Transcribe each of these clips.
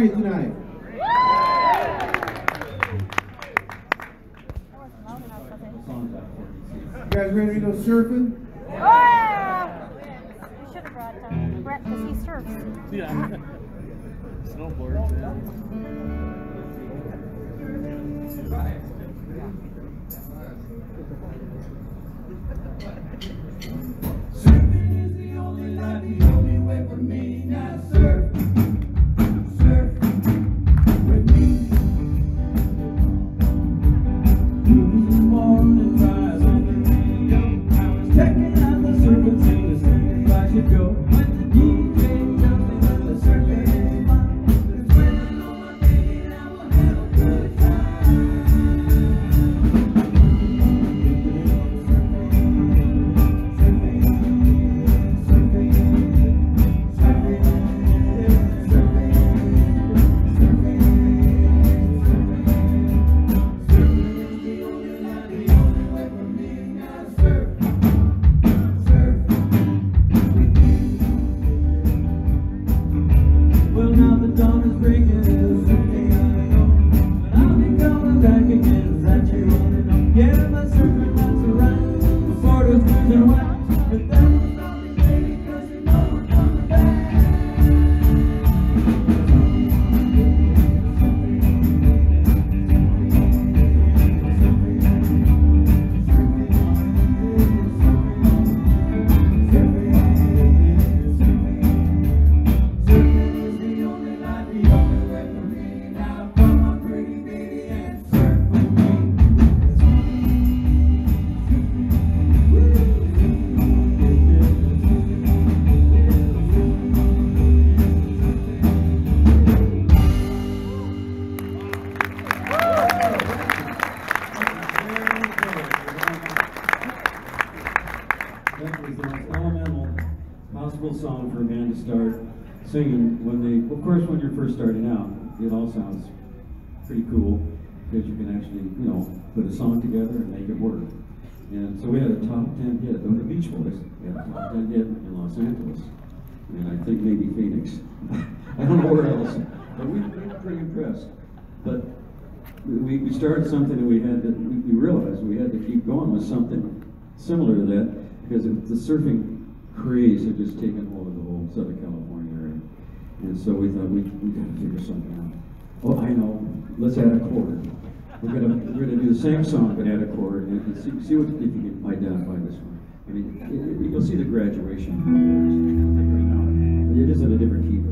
you tonight? You guys ready to go surfing? Oh, yeah. We should have brought Brett because he surfs. Yeah. Snowboard. Surfing is the only life, the only way for me. Now surf, surf with me. Blues and morning fires on the radio. I was checking out the surfing scene to see if I should go. When the DJ tells me that the surfing is fun, it's when I know my baby and I will have a good time. Well, now the dawn is breaking, it's something I know, but I'll be coming back again, is that you wanna know? Yeah, my surfing lights are right, my photos cruising white, but that will stop me, baby, 'cause you know I'm coming back. That was the most elemental possible song for a band to start singing when they, of course, when you're first starting out, it all sounds pretty cool because you can actually, you know, put a song together and make it work. And so we had a top 10 hit, the Beach Boys, we had a top 10 hit in Los Angeles, and I think maybe Phoenix. I don't know where else, but we were pretty impressed. But we started something and we realized we had to keep going with something similar to that, because the surfing craze had just taken hold of the whole Southern California area. And so we thought we got to figure something out. Oh, I know, let's add a chord. We're gonna do the same song but add a chord, and see what, if you can identify this one. I mean, you'll see the graduation. It is in a different key though,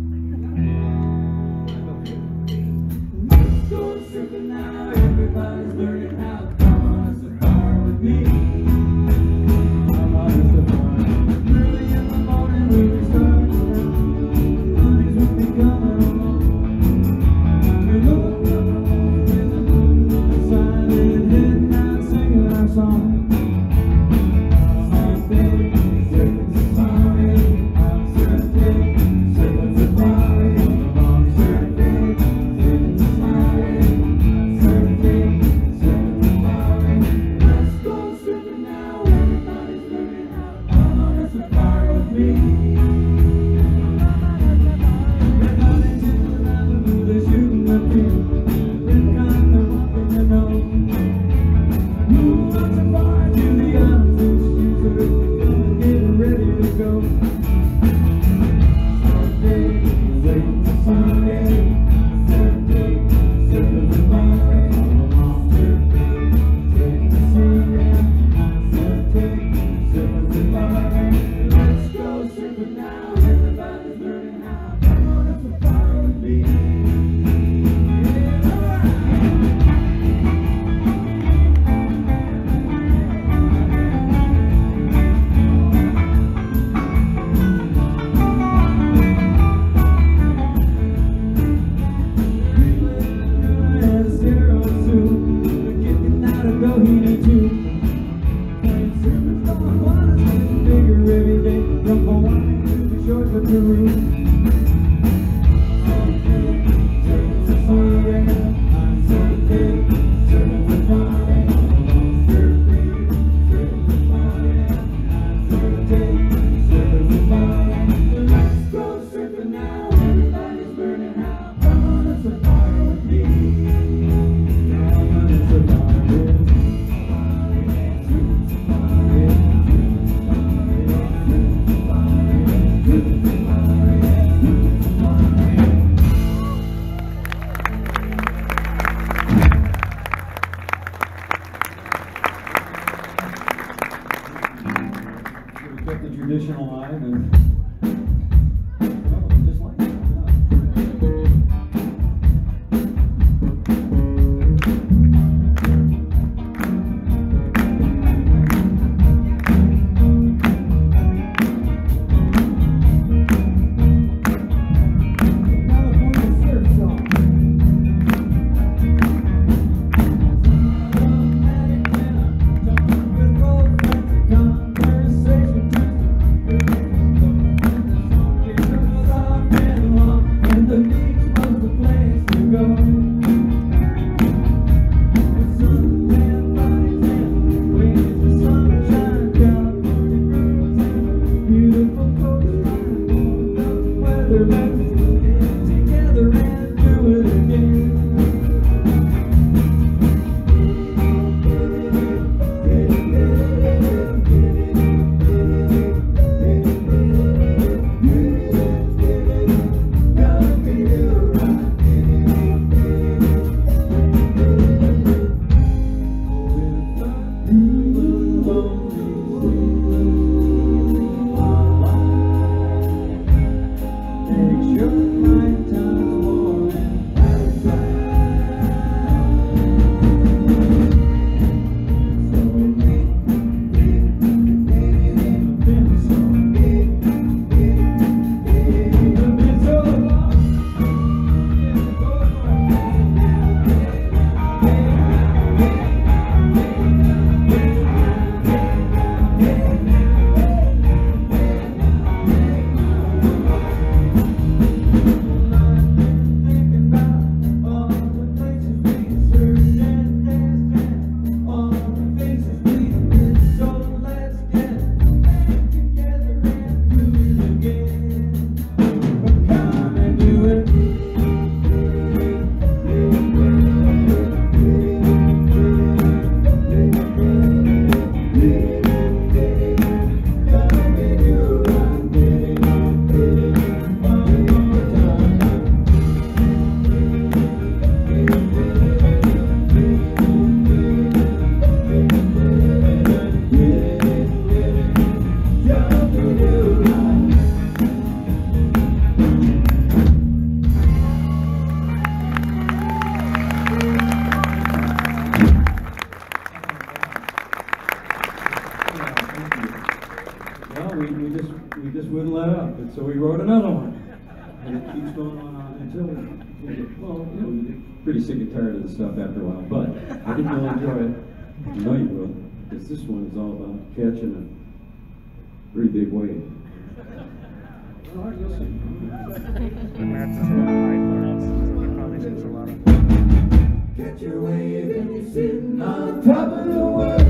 actually. Let's go surfing now, everybody's learning how to come on a safari with me. Early in the morning we can start, honey's will be coming along. We look up in the moon, silent heading out singing our song. Surfing, surfing safari, I'm surfing, surfing safari, I'm surfing, surfing safari, surfing, surfing safari. another one. And it keeps going on until we get, well, you know, we get pretty sick and tired of this stuff after a while. But I think you'll enjoy it. I know you will, because this one is all about catching a pretty big wave. All right, you'll see. That's just a lot of high parts. It probably needs a lot of. Catch your wave and you're sitting on top of the world.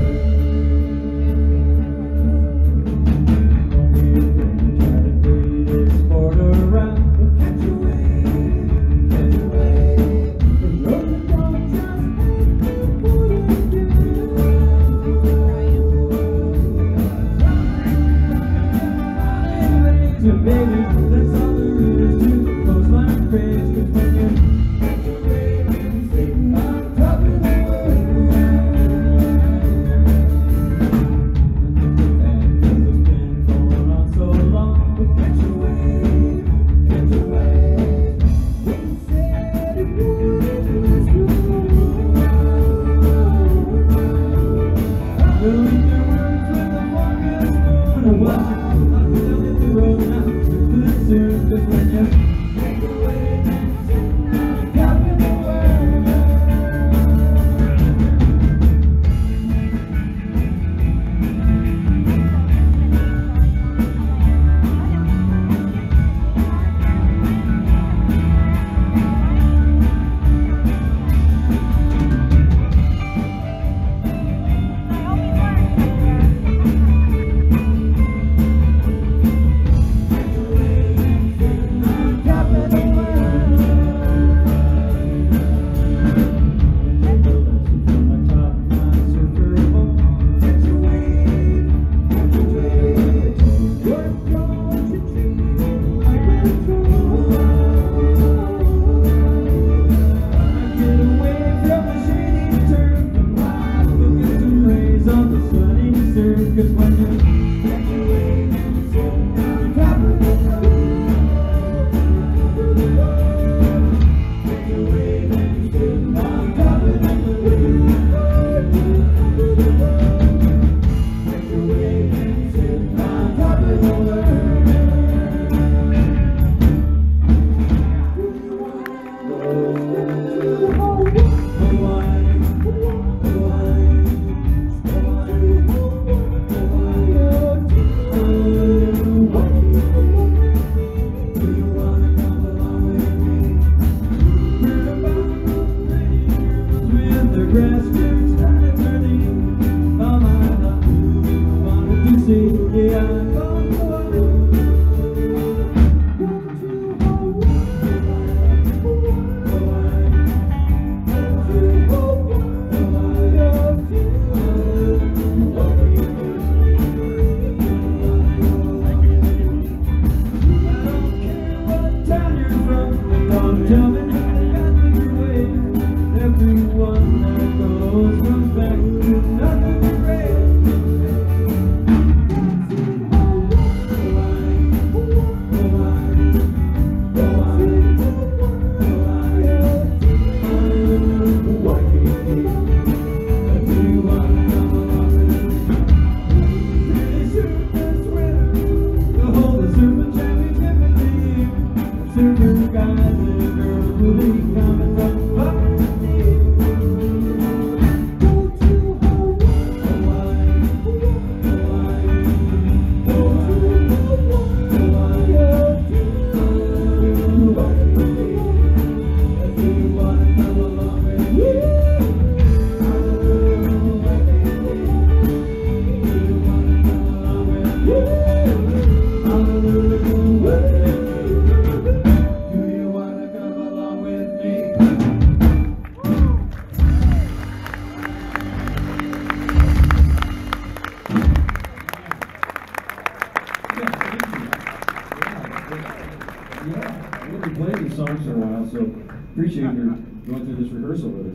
Appreciate your going through this rehearsal with us.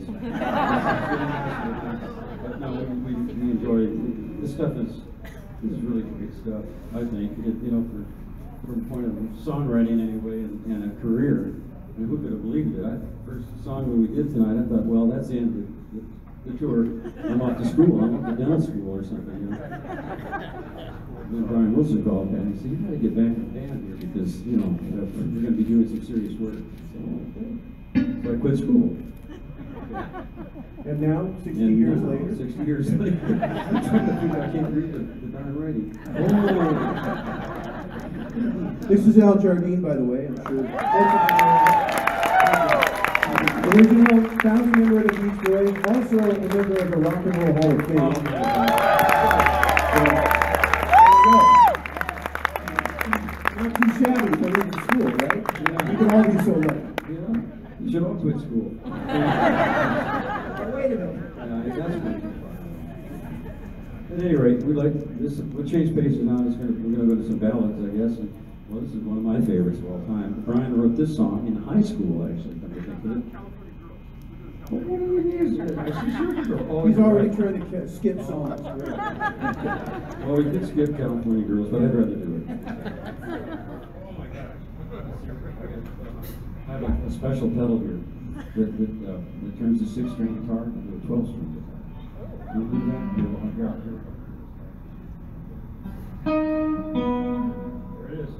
But no, we enjoy this stuff. Is really great stuff. I think from the point of songwriting anyway, and a career. I mean, who could have believed it? First song that we did tonight, I thought, well, that's the end of the tour. I'm off to school. I'm off to dental school or something. You know. Then Brian Wilson called and he said, "You got to get back in the band here because we're going to be doing some serious work." So I quit school. And now, 60 years later? 60 years later. I'm trying to figure out, I can't read the darn writing. Oh. This is Jardine, by the way, I'm sure. Original founding member of the Beach Boys, also a member of the Rock and Roll Hall of Fame. Not too shabby for leaving school, right? Yeah. You can all be so lucky. Yeah. You should all quit school. Wait a minute. That's good. At any rate, we'll change paces now. We're going to go to some ballads, I guess. And, well, this is one of my favorites of all time. Brian wrote this song in high school, actually. Come to think of it. What are the years? He's already trying to skip songs. Well, we could skip California Girls, but I'd rather do it. I have a special pedal here that turns a 6-string guitar into a 12-string guitar. Can you do that? Here. There it is.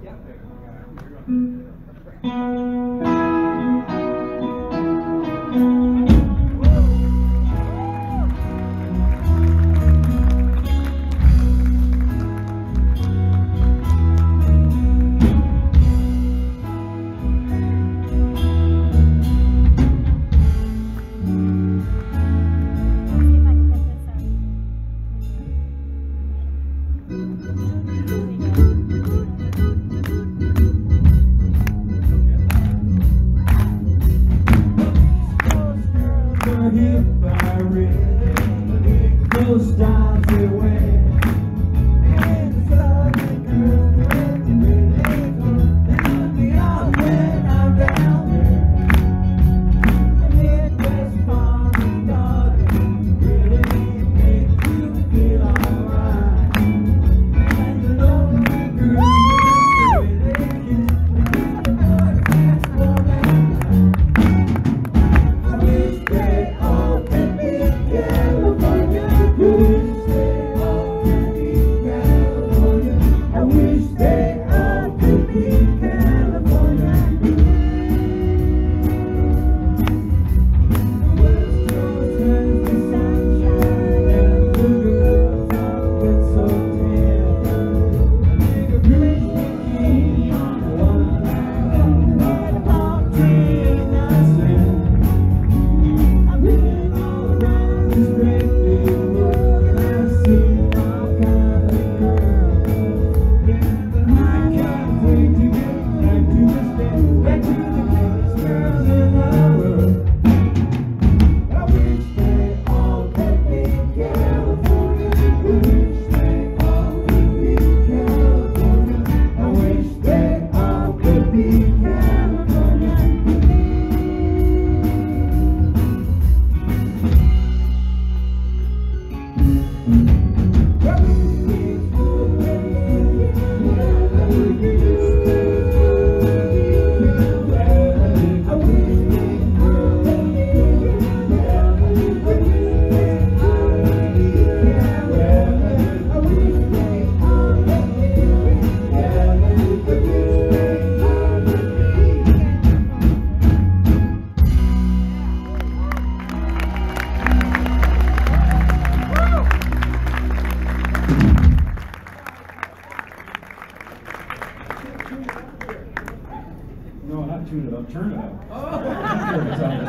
No, not tune it up, turn it up. Oh! It's out of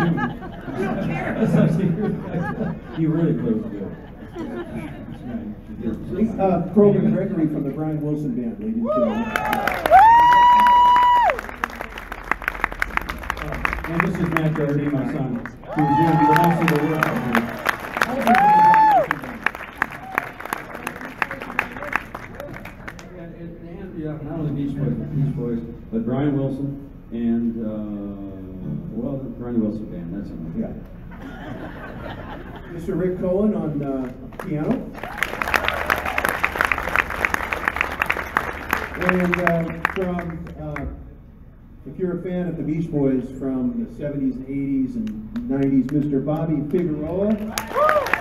tune. He really plays good. Kroger Gregory from the Brian Wilson Band, ladies and gentlemen. And this is Matt Jardine, my son, who's doing the rest of the work out here. And not only Beach Boys, but Brian Wilson and, well, the Brian Wilson Band, that's enough. Yeah. Mr. Rick Cohen on piano. And if you're a fan of the Beach Boys from the 70s and 80s and 90s, Mr. Bobby Figueroa.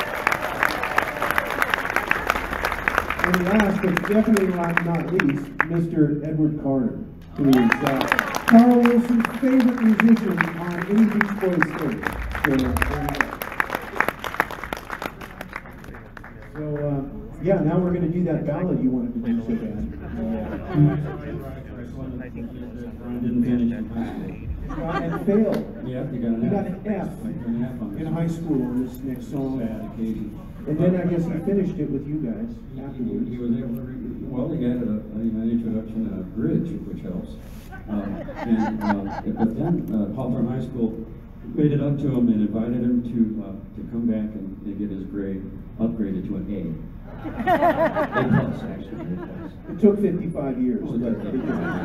And last, but definitely not least, Mr. Edward Carter, who is Carl Wilson's favorite musician on any Beach Boys stage. So, yeah, now we're going to do that ballad you wanted to do so bad. Brian didn't finish in high school. And failed. Yeah, you got He got an an F in high school on this next song. Sad occasion. And then I guess he finished it with you guys afterwards. He was able to, well, he had an introduction and a bridge, which helps. But then Hawthorne High School made it up to him and invited him to come back and get his grade upgraded to an A. A plus, actually. A plus. It took 55 years. Well, But but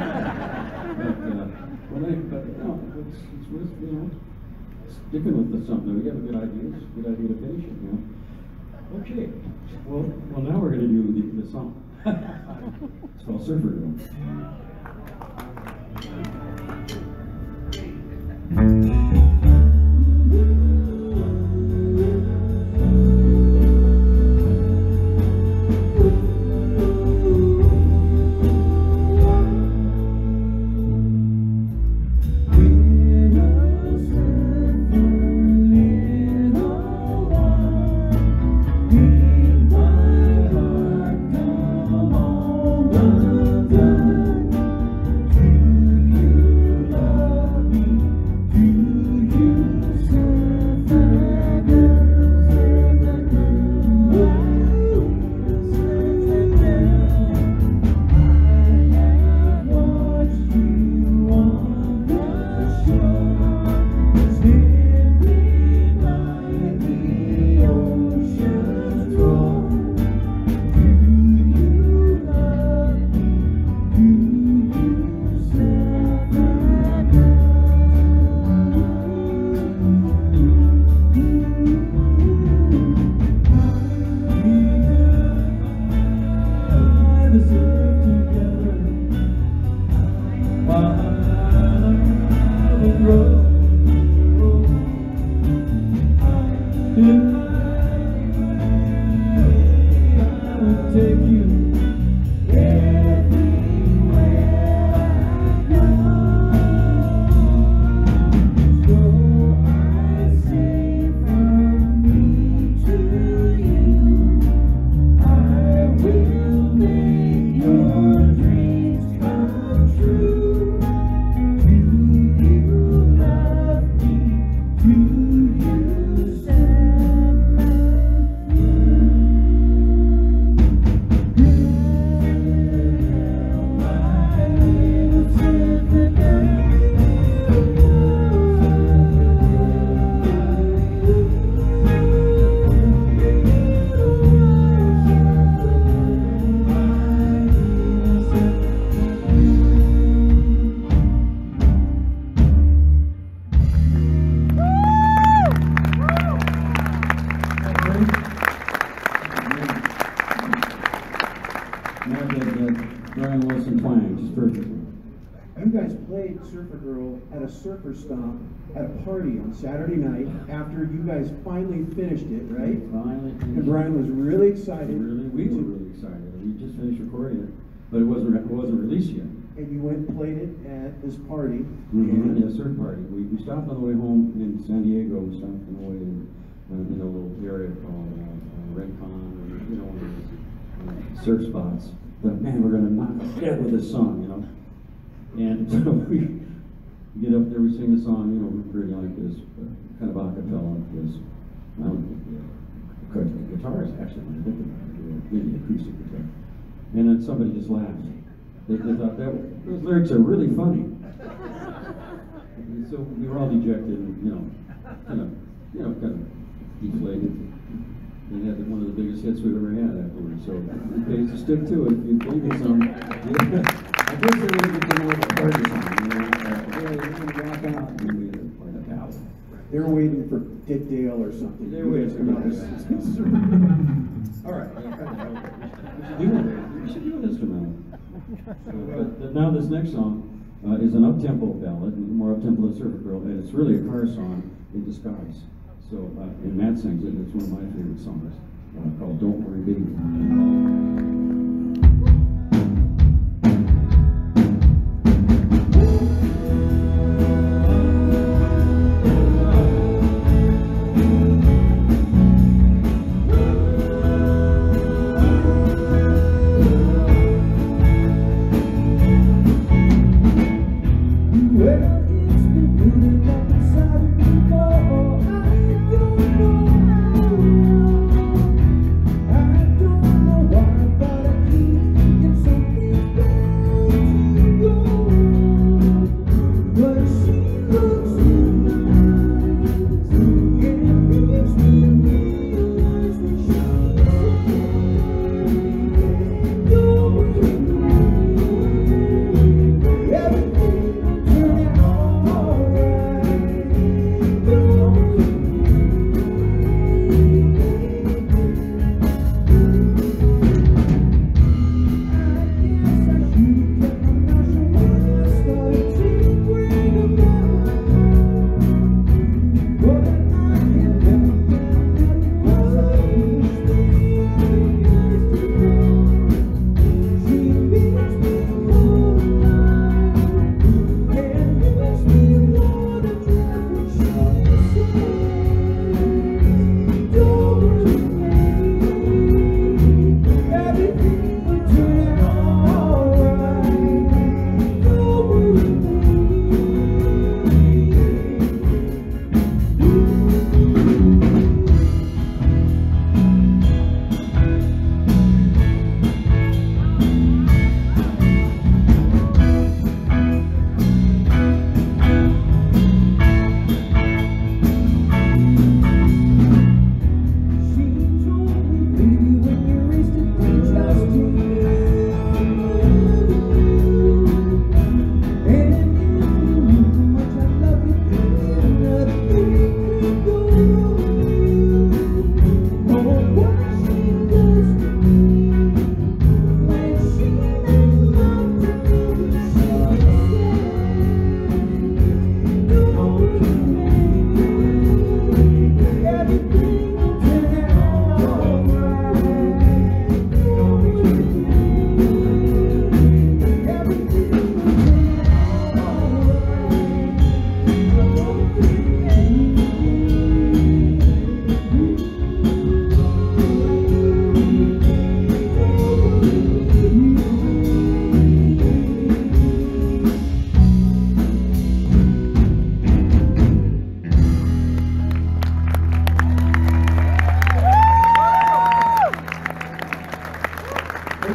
it's worth, sticking with the something. We have a good idea. It's a good idea to finish it, Okay. Well, now we're going to do the song. It's called Surfer Girl. Surfer Stomp at a party on Saturday night after you guys finally finished it, right? Finally finished. And Brian was really excited. We were really excited. We just finished recording it, but it wasn't released yet. And you went and played it at this party. Yeah, surf party. We stopped on the way home in San Diego. We stopped on the way in a little area called Redcon, or one of those surf spots. But man, we're gonna knock it dead with this song, And so we get up there, we sing the song, really like this, kind of a cappella, because I don't know, the guitar is actually my really acoustic guitar. And then somebody just laughed. They thought those lyrics are really funny. And so we were all dejected and, kind of deflated. And had one of the biggest hits we've ever had afterwards. So it pays to stick to it. If you gave me some, I guess they would become more of a party song. They were waiting for Dick Dale or something. They were waiting for All right. We should do an instrumental. But now this next song is an up-tempo ballad, more up-tempo than Surfer Girl, and it's really a car song in disguise. So, and Matt sings it, and it's one of my favorite songs, called Don't Worry Baby.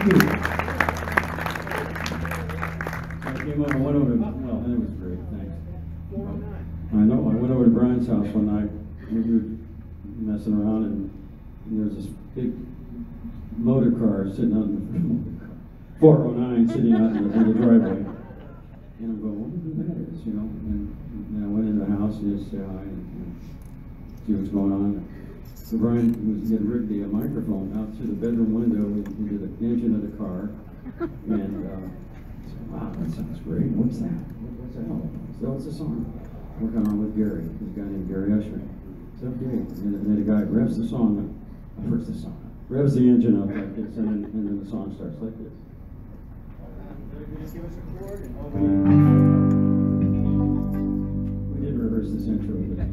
you. I came over, I went over, well, and it was great, thanks. I know, I went over to Brian's house one night, we were messing around, and there was this big motor car sitting out in the 409 sitting out in the driveway. And I'm going, I wonder who that is, you know? And I went into the house and just say hi and see what's going on. So Brian was getting rigged the microphone out through the bedroom window into the engine of the car. And I said, wow, that sounds great. What's that? What's that? So it's a song. Working on with Gary, this guy named Gary Usher. So okay. And then the guy revs the song up. Revs the song up. Revs the engine up like this, and then the song starts like this. Give us a chord and We didn't rehearse this intro,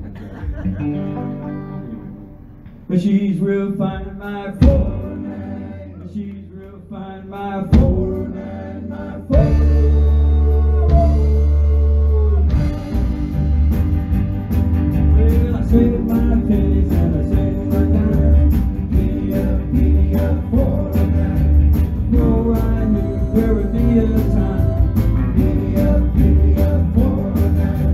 but she's real fine, my 409. She's real fine, my 409, my 409. Well, I save my pennies and I save my dime. Giddy up, 409. Go right here, where we be at the time. Giddy up, 409.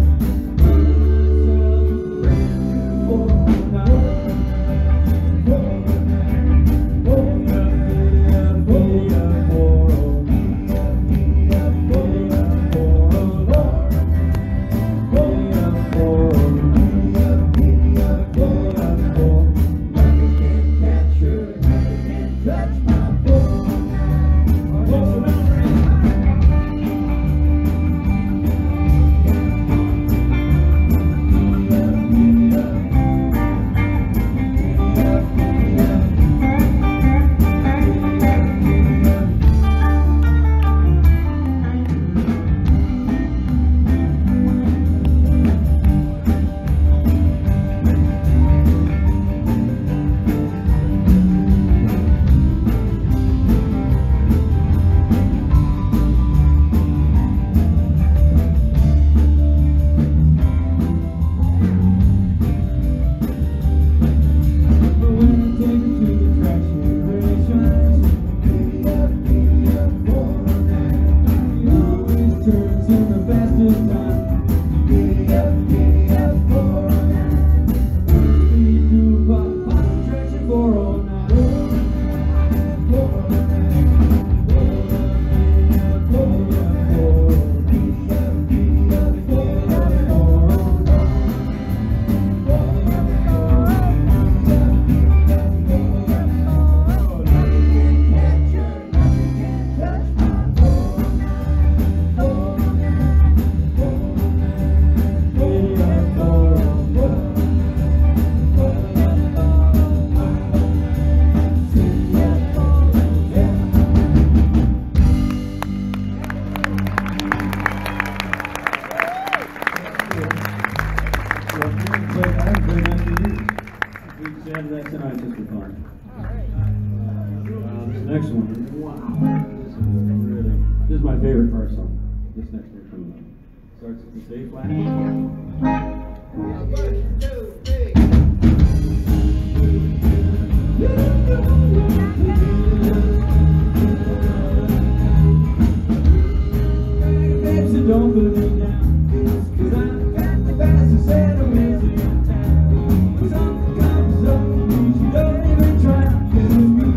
Next one. Wow. This is my favorite car song. This next one coming up. Starts with the A flat. 1, 2, 3. So don't put me down, 'cause I've got the fastest set of wheels in town. When something comes up, you don't even try, 'cause it's good.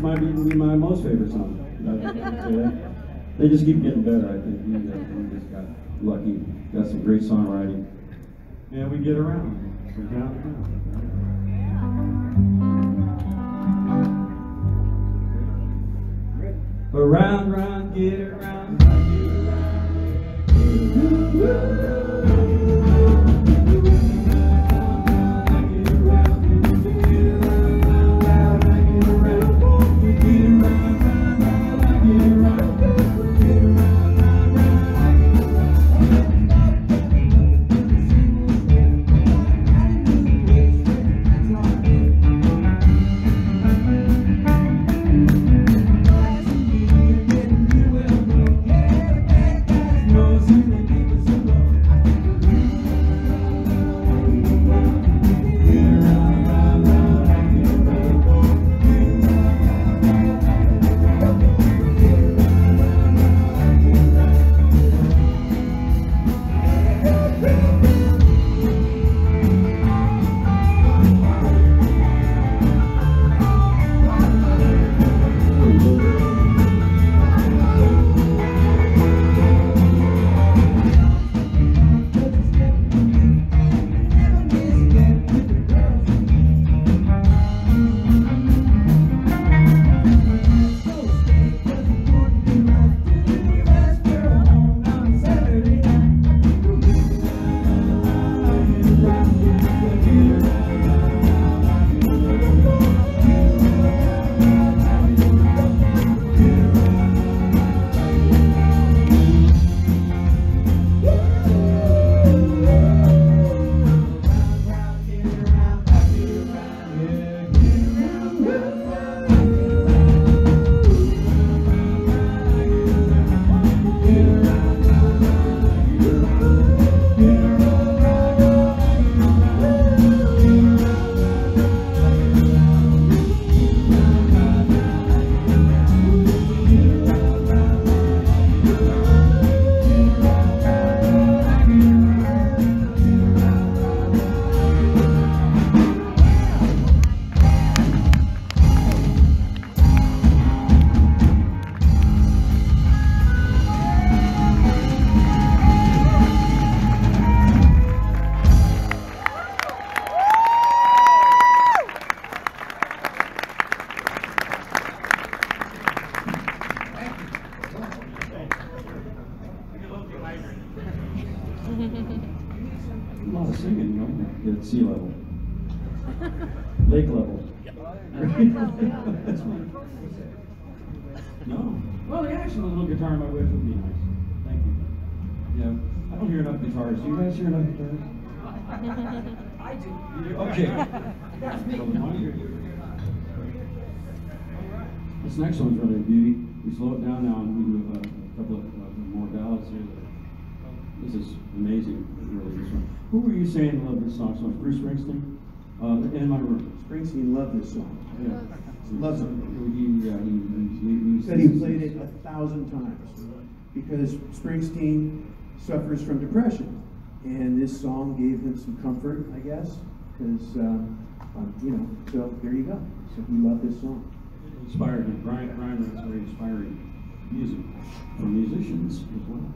might even be my most favorite song. They just keep getting better, I think. We just got lucky, got some great songwriting. And we get around. We're down to town. Around, round, get around, get around. A lot of singing, right? At sea level. Lake level. That's fine. No. Well, actually, a little guitar in my wish would be nice. Thank you. Yeah. I don't hear enough guitars. Do you guys hear enough guitars? I do. You do? Okay. This next one's really a beauty. We slow it down now and we do a couple of more ballads here. This is amazing, really, this one. Who were you saying loved this song so much? Bruce Springsteen? In my room. Springsteen loved this song. Yeah. Loves it. He Said he played it 1,000 times because Springsteen suffers from depression, and this song gave him some comfort, I guess, because so there you go. So he loved this song. Inspired him. Brian writes very inspiring music for musicians as well.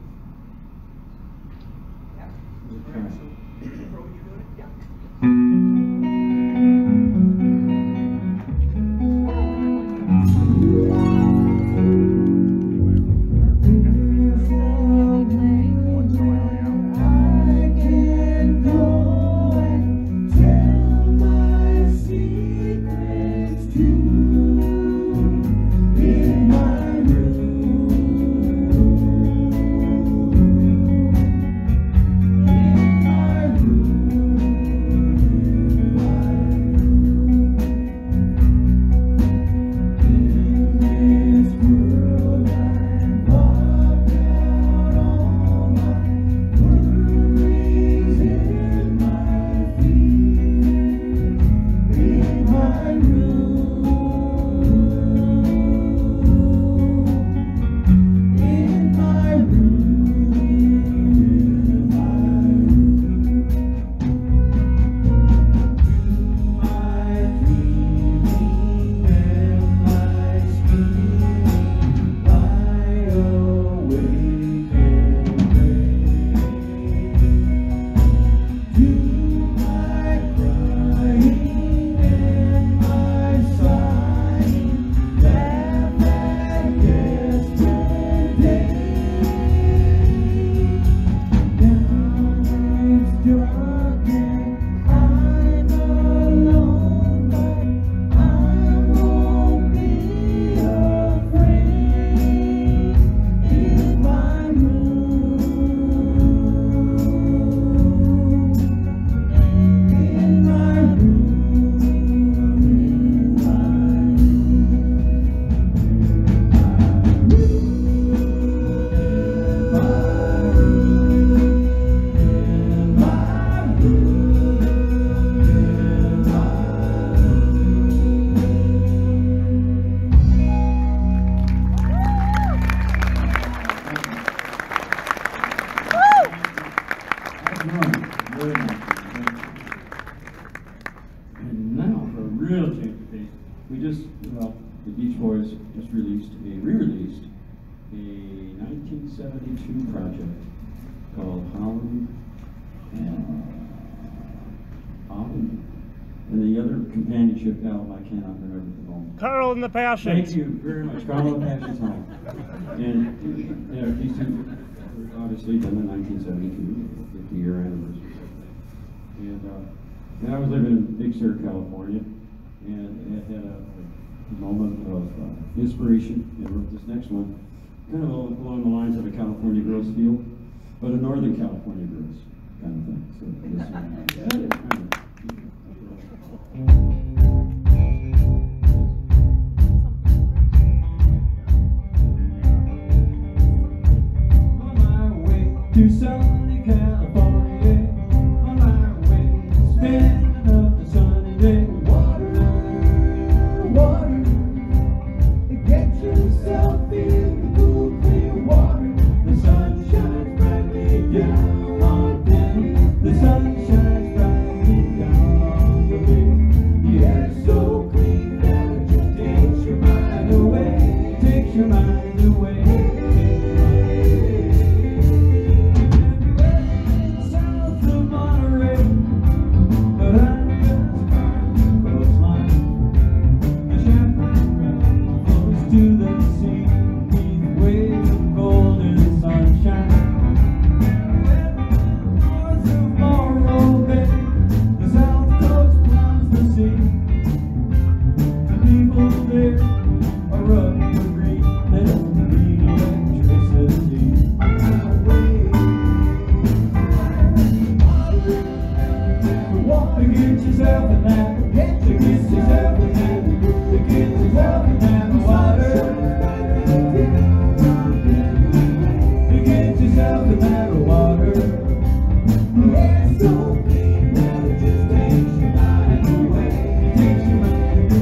real change of pace. We just, well, the Beach Boys just re-released a 1972 project called Holland, and the other companionship album I cannot remember at the moment. Carl and the Passions. Thank you very much, Carl and the Passions Home. And yeah, these two were obviously done in 1972, 50-year anniversary. And I was living in Big Sur, California, and had a moment of inspiration and wrote this next one, kind of along the lines of a California Girls feel, but a Northern California Girls kind of thing. So this one. On my way to sunny California, on my way to spend another sunny day. Water, get yourself in the cool, clear water. The sun shines brightly down on them. The sun shines brightly down on the bay. The air's so clean that it just takes your mind away. Takes your mind away. South of Monterey, but I'm just far from the coastline. The champagne flows to the sea, beneath waves of golden sunshine. North of Morro Bay, the south coast plumbs the sea. The people there are rugged and green, they don't need electricity. Get yourself a nap, get yourself a nap, get yourself a nap of water. Get yourself a nap of water. The air's so clean that it just takes your mind away. Takes your mind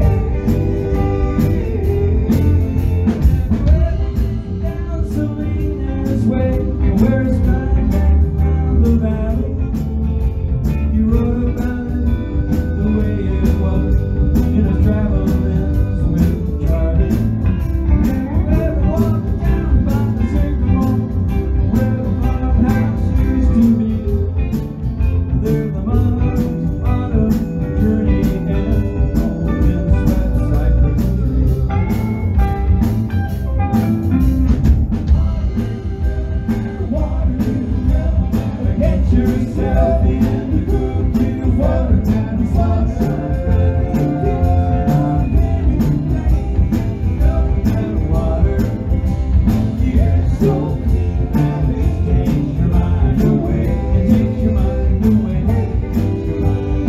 away. Down Salinas Way, where it's right back from the valley. You wrote about it the way it was in his travelings with Jardine. Ever walked down by the sycamore where the farmhouse used to be? There's the mother's autumn journey and all windswept cypress trees. Water, get yourself in the good clear water. Water, the air's so clean that it takes your mind away. It takes your mind away. Takes your mind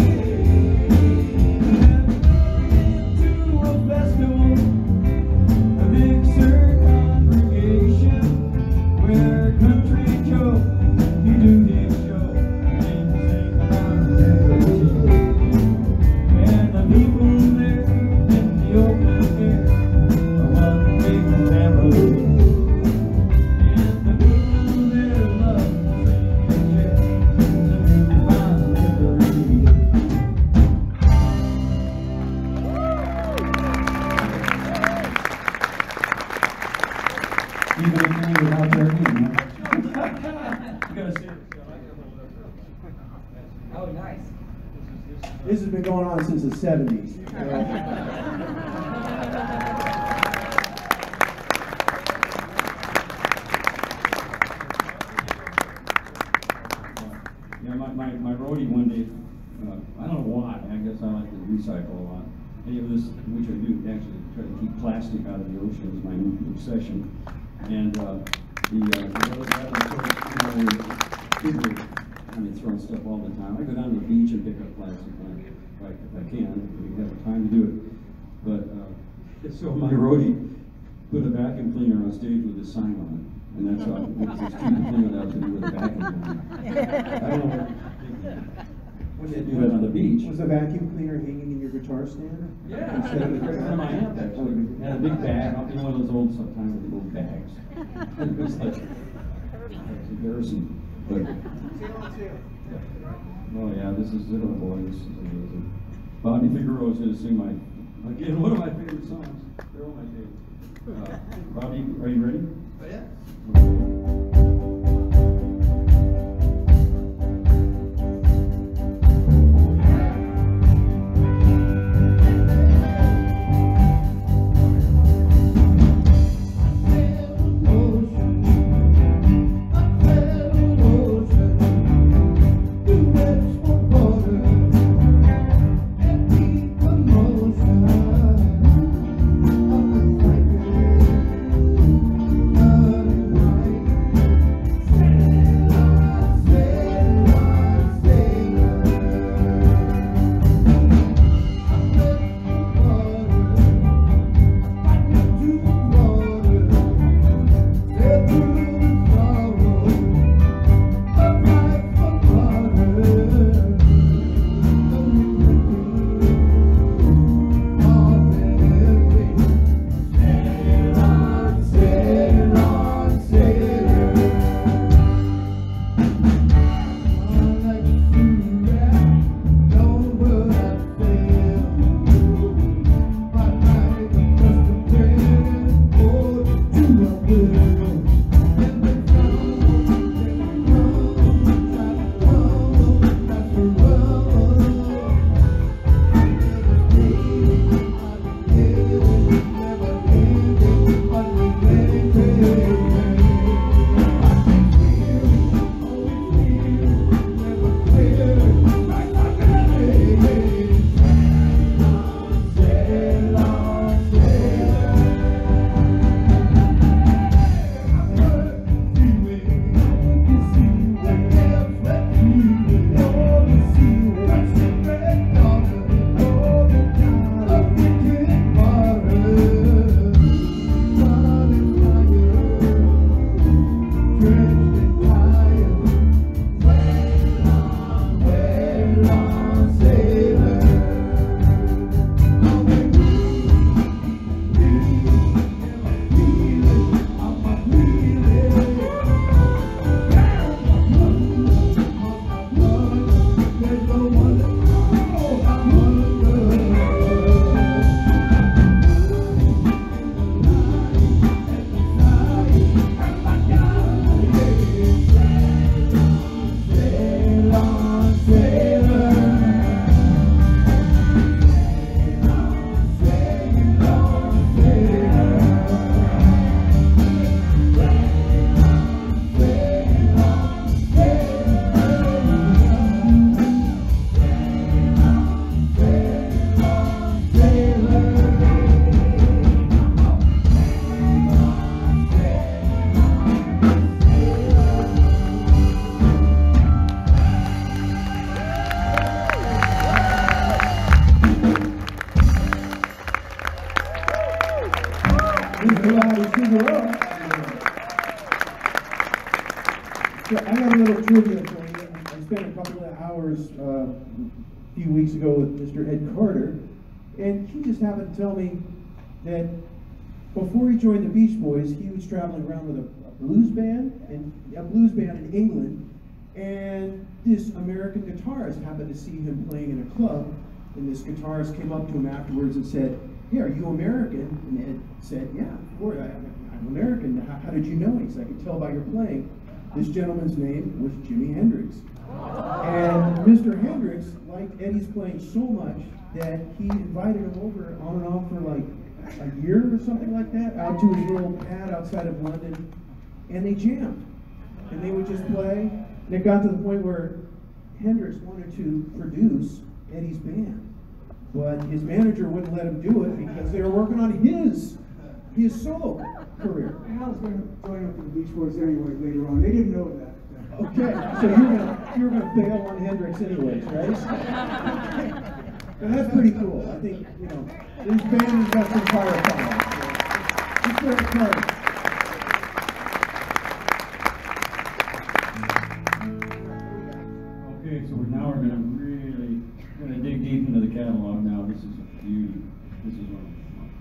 away. To a festival, a Big Sur congregation, where Country Joe, he do his show and sing about liberty. And the people there in the open air are one big family. And the people there love to sing and share the music about liberty. Even if you're without Jardine, you gotta see it. Oh, nice. This has been going on since the 70s. Yeah, my roadie one day, I don't know why, I guess I like to recycle a lot. And it was, which I do, actually try to keep plastic out of the ocean is my new obsession. And people throwing stuff all the time. I go down to the beach and pick up plastic if I can, if we have the time to do it. But so my roadie put a vacuum cleaner on stage with a sign on it. And that's how it's a stupid thing without to do with a vacuum cleaner. I don't know what they do that on the beach. Was the vacuum cleaner hanging in your guitar stand? Yeah, Instead of the on my amp actually. And a big bag, you know, one of those old sometimes with little bags. It was like, it's embarrassing. But, oh yeah, this is it, oh boy, this is amazing. Bobby Figueroa is going to sing again, one of my favorite songs. They're all my favorite. Bobby, are you ready? Oh, yeah. So I got a little trivia for you. I spent a couple of hours a few weeks ago with Mr. Ed Carter, and he just happened to tell me that before he joined the Beach Boys, he was traveling around with a blues band in England, and this American guitarist happened to see him playing in a club, and this guitarist came up to him afterwards and said, "Hey, are you American?" And Ed said, "Yeah, of course, I'm American. How did you know?" He said, "I could tell by your playing." This gentleman's name was Jimi Hendrix. And Mr. Hendrix liked Eddie's playing so much that he invited him over on and off for like a year or something like that, out to his little pad outside of London, and they jammed. And they would just play, and it got to the point where Hendrix wanted to produce Eddie's band, but his manager wouldn't let him do it because they were working on his solo career. Al's going to join up with the Beach Boys anyway later on. They didn't know that. Okay, so you're gonna bail on Hendrix anyways, right? And that's pretty cool. I think, you know, this band has got some firepower. So just very excited. Okay, so now we're gonna dig deep into the catalog now. This is a beauty. This is one.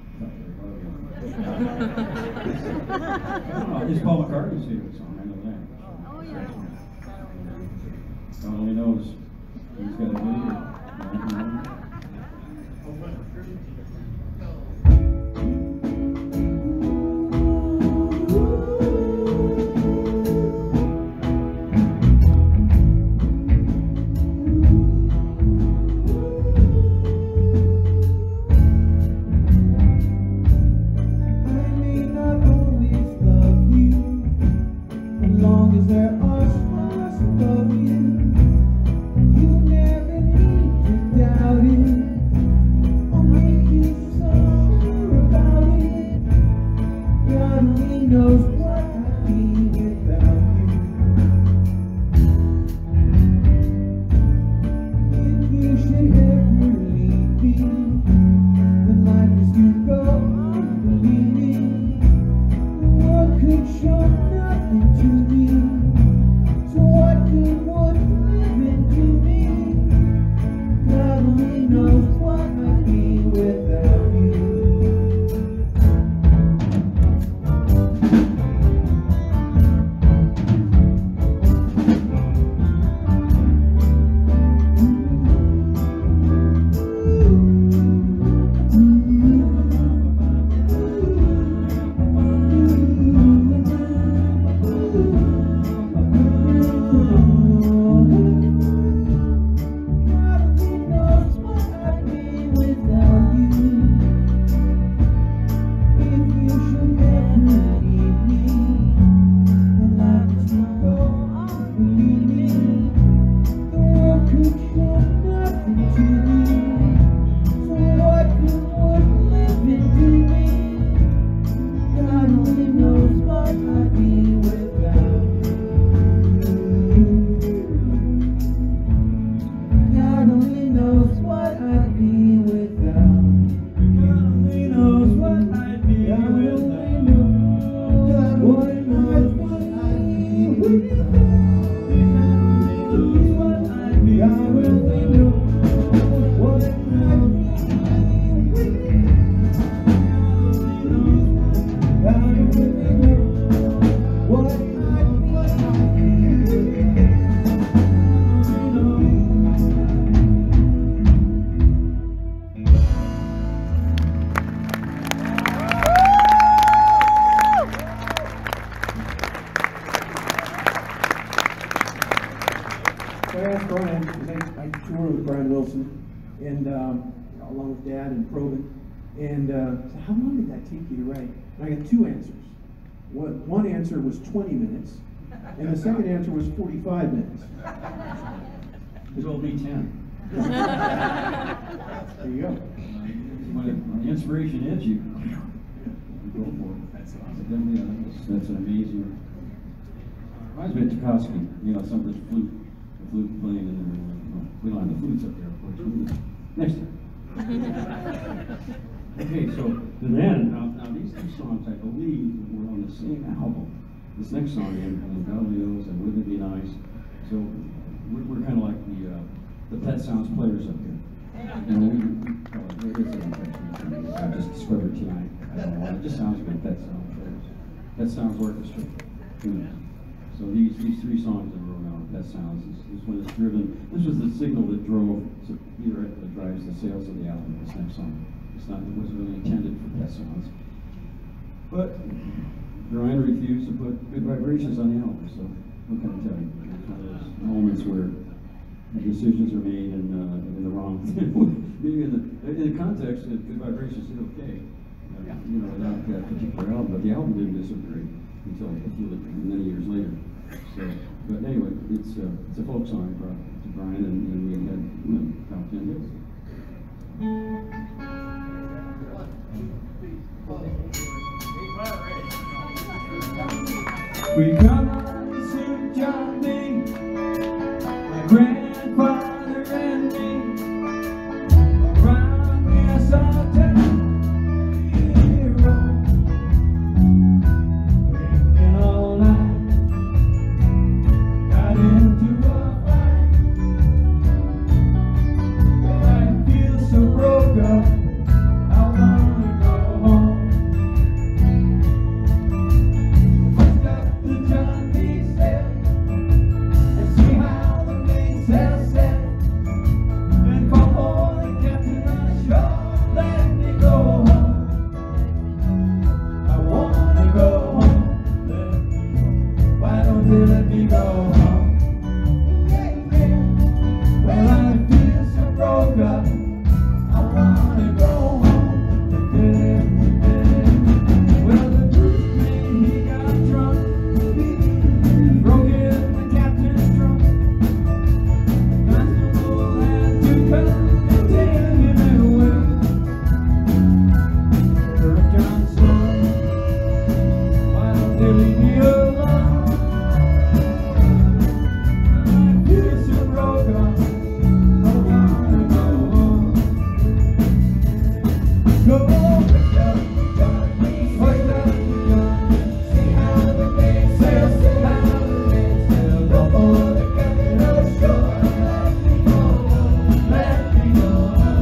It's Paul McCartney's favorite song, I know that. Oh, yeah. God only knows. He's got a video. only knows what I'd be without you. And along with Dad and Probin, and so how long did that take you to write? And I got two answers. One answer was 20 minutes, and the second answer was 45 minutes. You told me 10. There you go. When the inspiration hits you, go for it. That's awesome. That's an amazing. Reminds me of Tchaikovsky. You know, some of the flute playing in there. We don't have the flutes up there, of course. Next time. Okay, so then, now these two songs, I believe, were on the same album. This next song, and Galileo's and Wouldn't It Be Nice? So we're kind of like the Pet Sounds players up here. You know, I just discovered tonight. I don't know why. It just sounds like Pet Sounds players. Pet Sounds Orchestra. So these three songs that were on Pet Sounds is when it's driven. This was the signal that drives the sales of the album. This next song. It wasn't really intended for Pet Sounds. But Brian refused to put Good Vibrations on the album. So what can I tell you? It's one of those moments where decisions are made in the wrong. Maybe in the context that Good Vibrations did okay. You know, without that particular album, but the album didn't do so great until many years later. So, but anyway, it's a folk song I brought to Brian, and we had top 10 hits. We come on to see Jardine, my grandfather and me. Around me I saw let me go home. Well, I feel so broke up. I wanna go home. Well, the groomsman, he got drunk, broke in the captain's trunk. The constable had to come and take him away. Kirk Johnson, why don't they leave me alone? Let me go.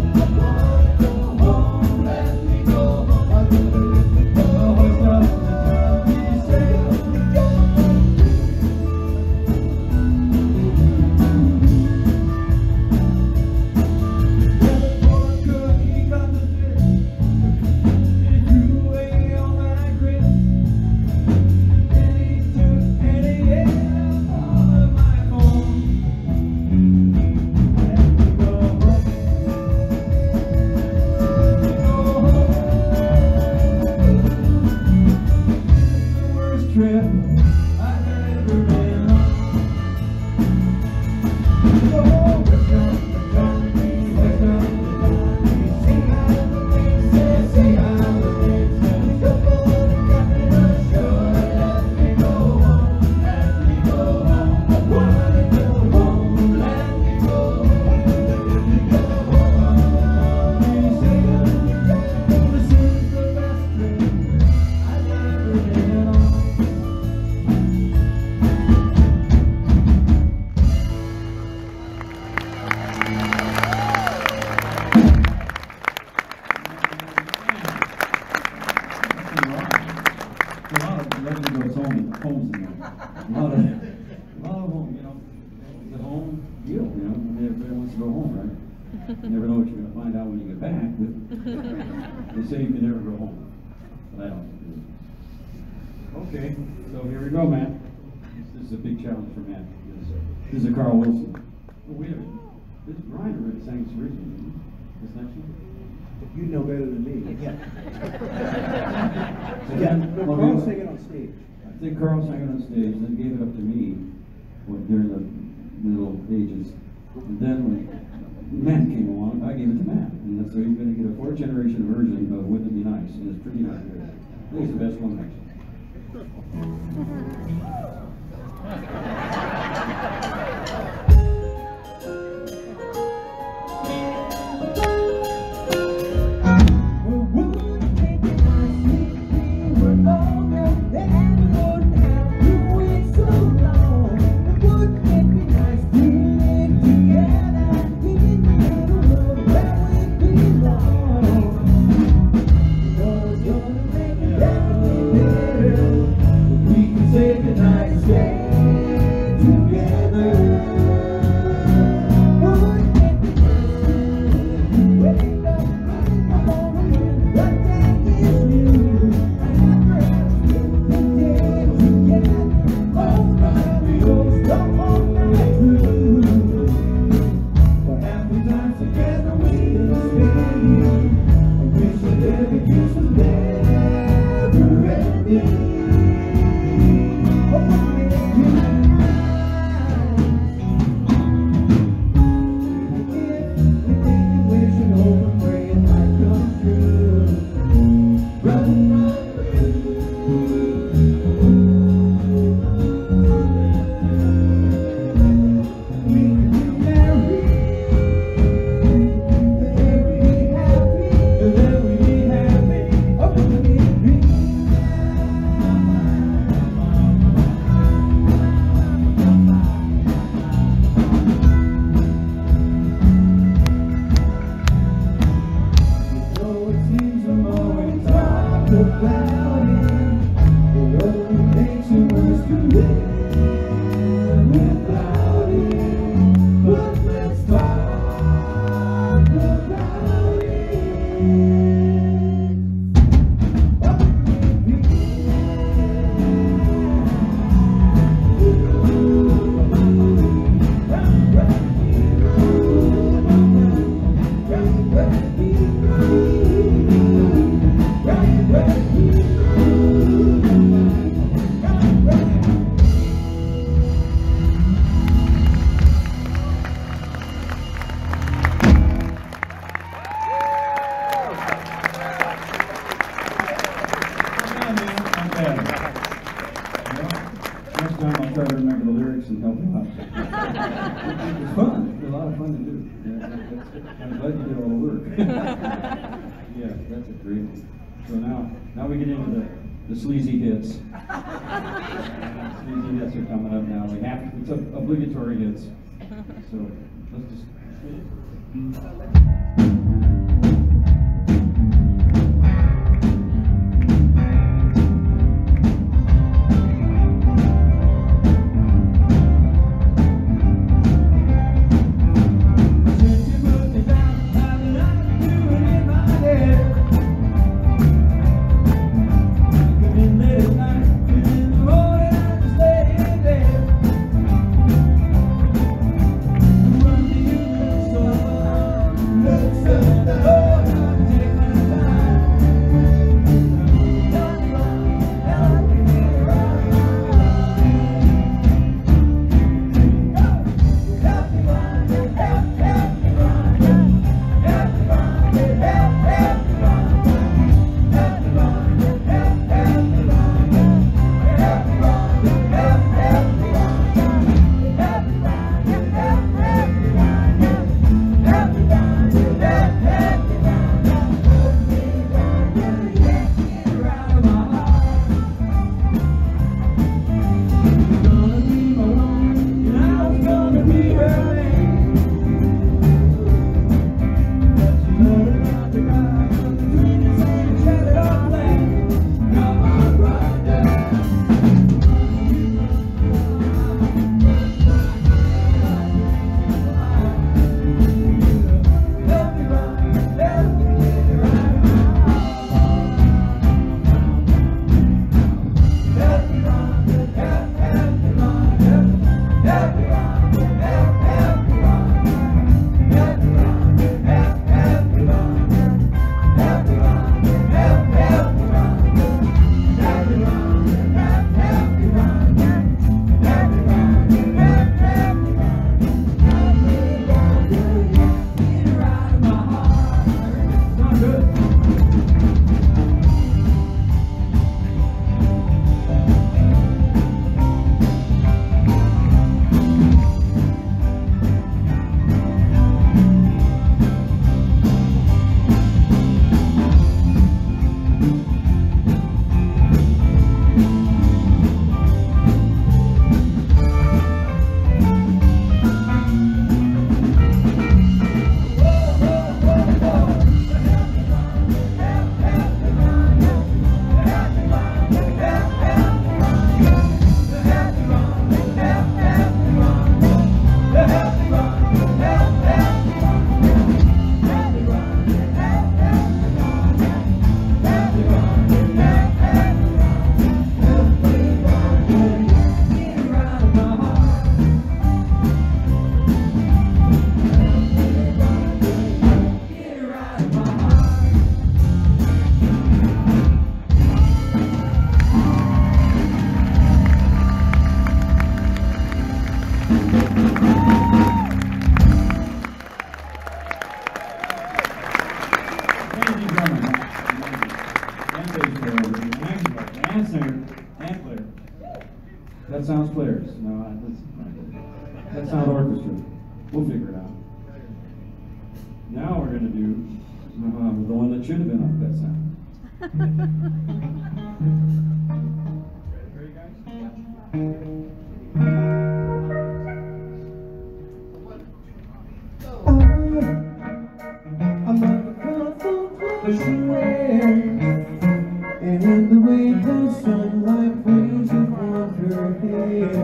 back, but they say you can never go home. But I don't. Okay, so here we go, Matt. This is a big challenge for Matt. This is a Carl Wilson. Oh, wait a minute. This is Brian already sang this originally. This next one? You know better than me. Yeah. No, Carl sang it on stage. I think Carl sang it on stage, then gave it up to me during the Middle Ages. And then when Matt came along, I gave it to Matt. And so you're going to get a fourth-generation version of Wouldn't It Be Nice, and it's pretty nice. I think it's the best one, actually. It's fun. It's a lot of fun to do. Yeah, I'm glad you did all the work. Yeah, that's a great one. So now we get into the sleazy hits. Sleazy hits are coming up now. It's obligatory hits. So let's just. Looks That sounds players. No, that's sound orchestra. We'll figure it out. Now we're going to do the one that should have been on Pet Sound. Ready, guys? I'm on the colorful clothes she wears, and the way the sunlight plays upon her hair.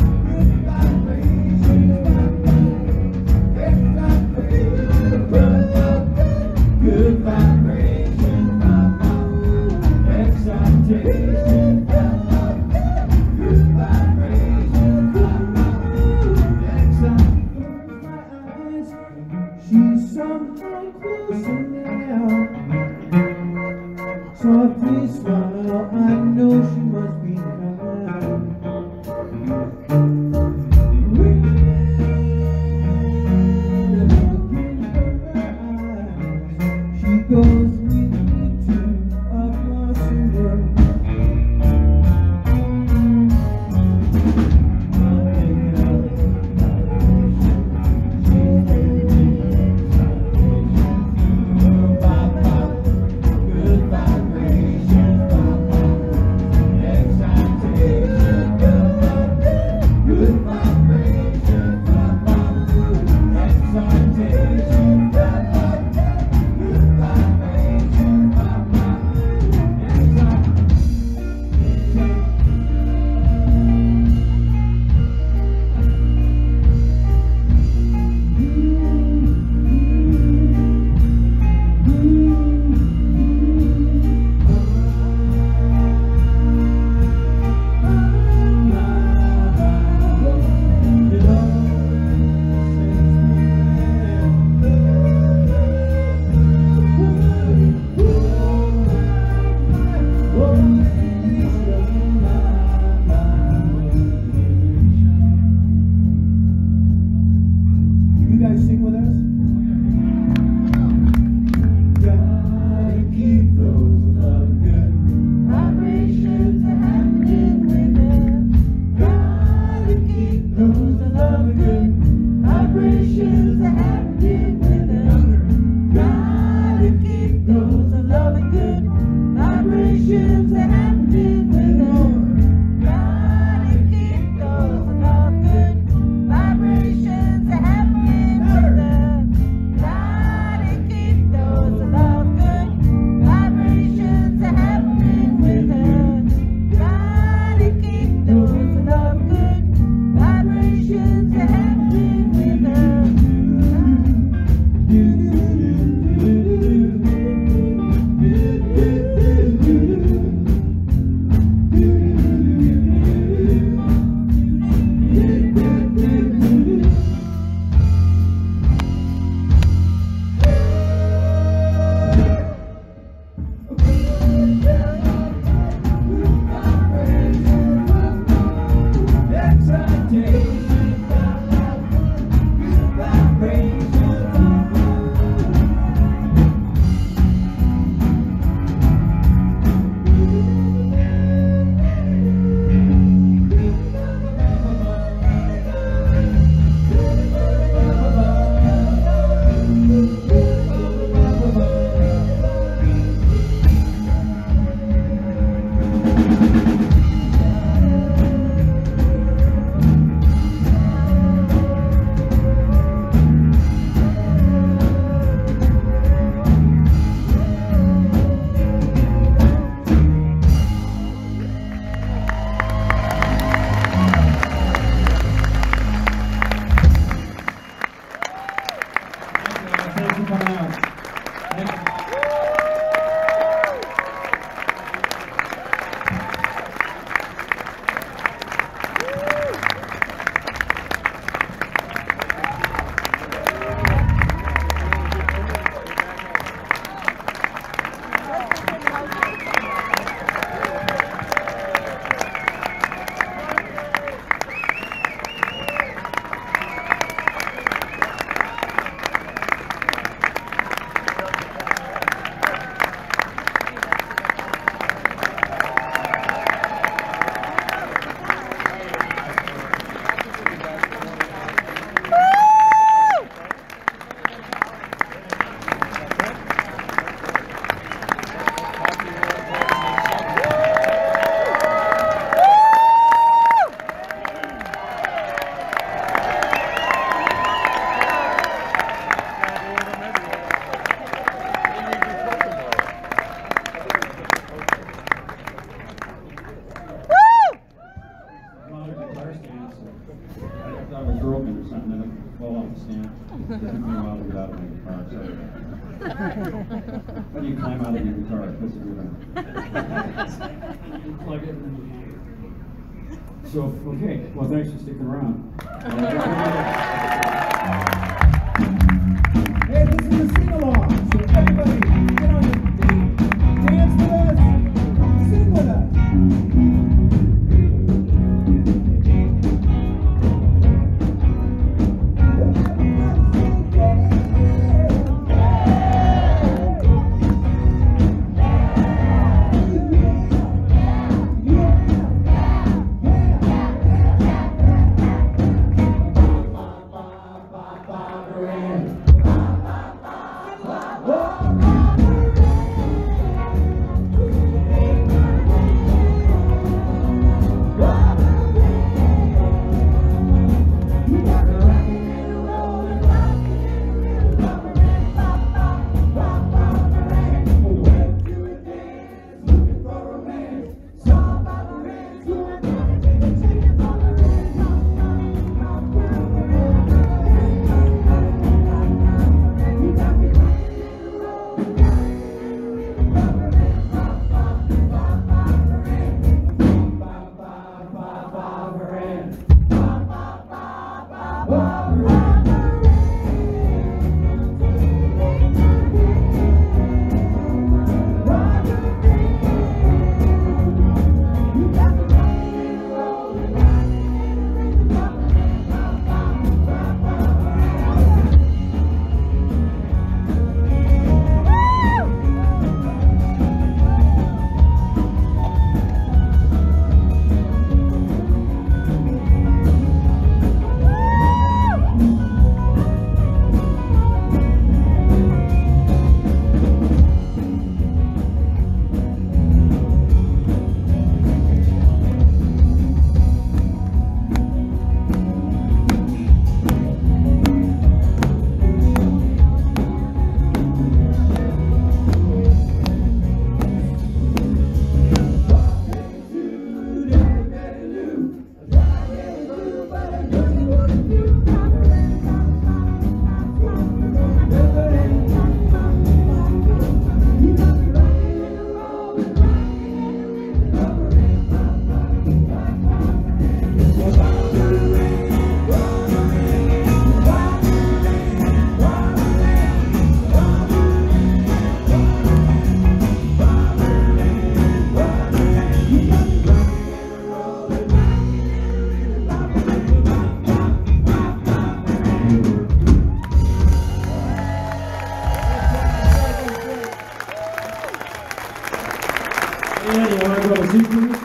Run. something and it'll fall off the stand. It took me a while to get out of my guitar, sorry. How do you climb out of your guitar? That's a good one. Plug it and then you hang it. So, okay, well, thanks for sticking around. Hey, this is a sing-along, so everybody get on your feet, dance with us, sing with us. And you want to go to Seacrest?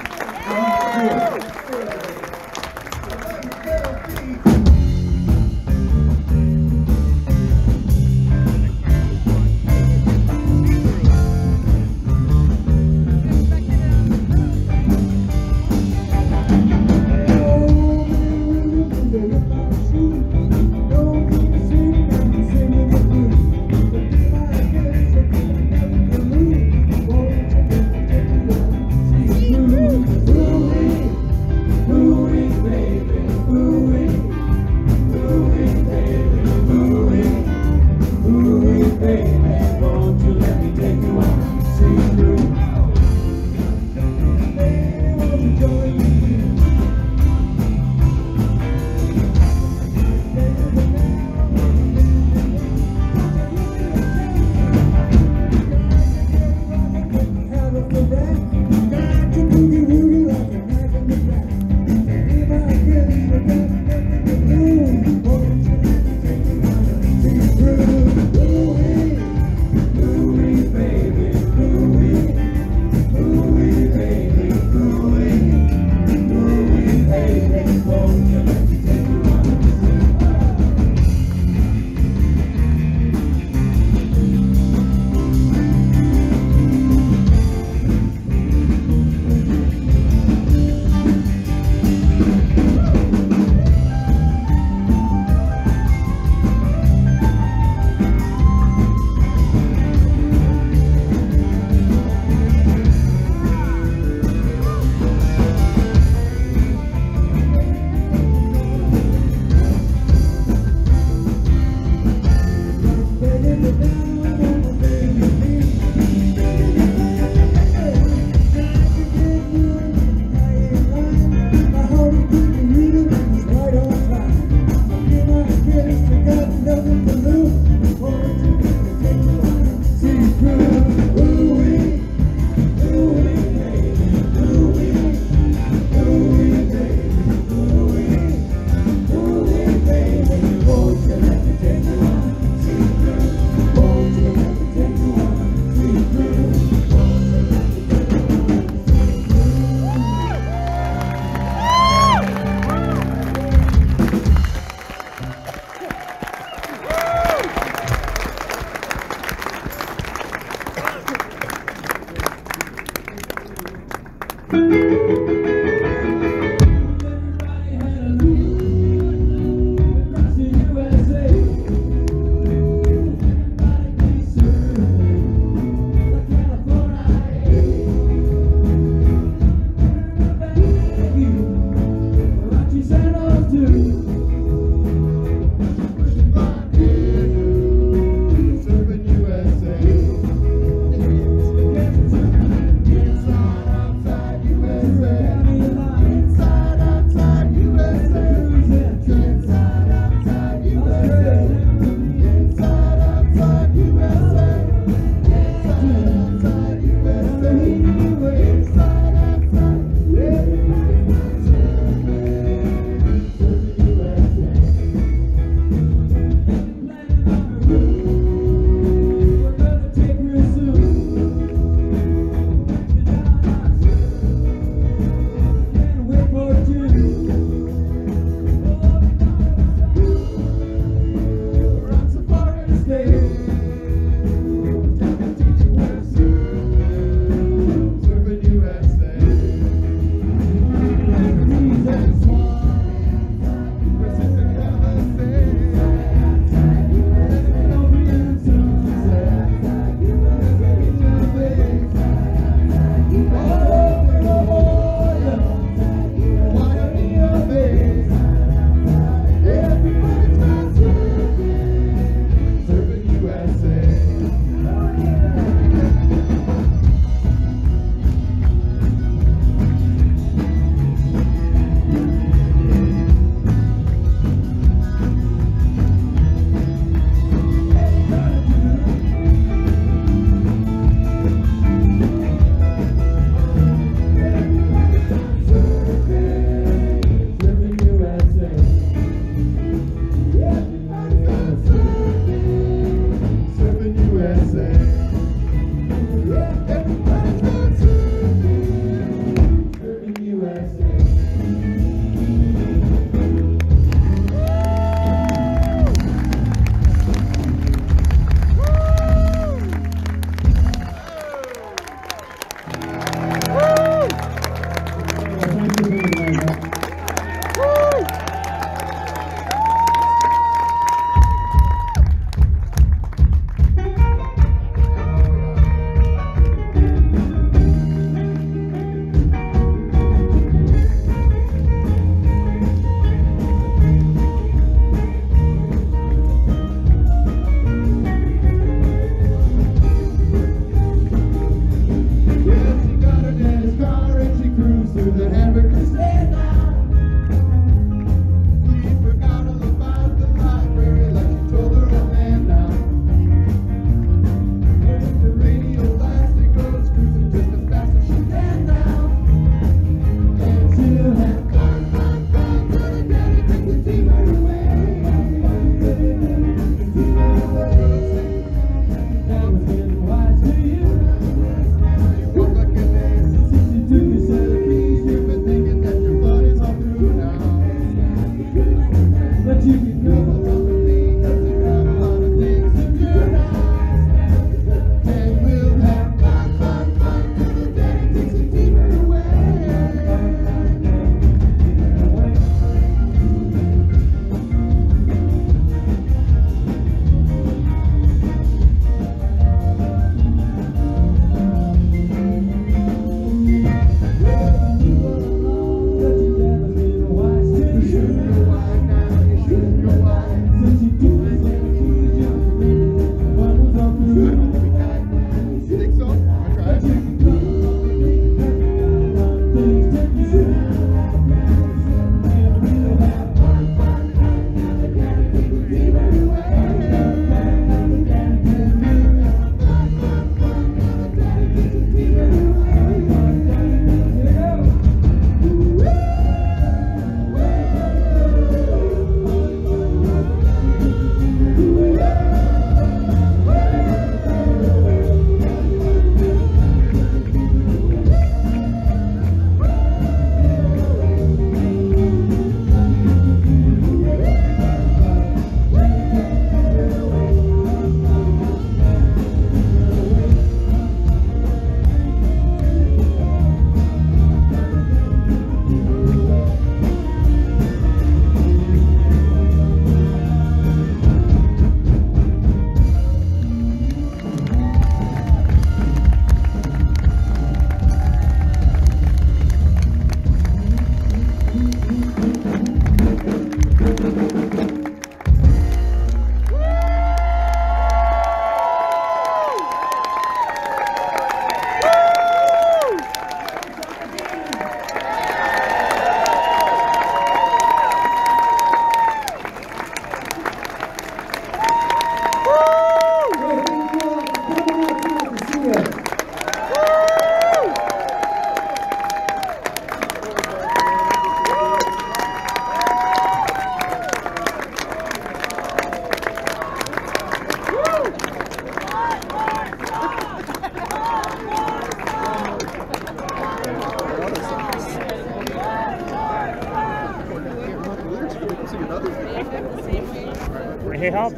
Hey, help.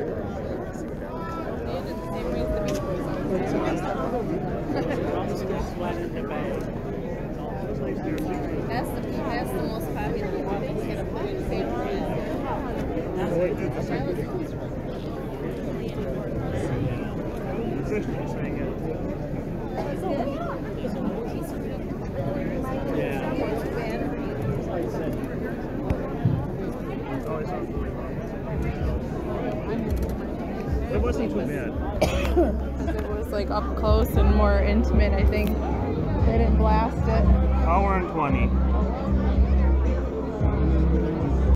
That's the most popular one. They get a fucking favorite. It wasn't too bad. It was like up close and more intimate, I think. They didn't blast it. Hour and 20.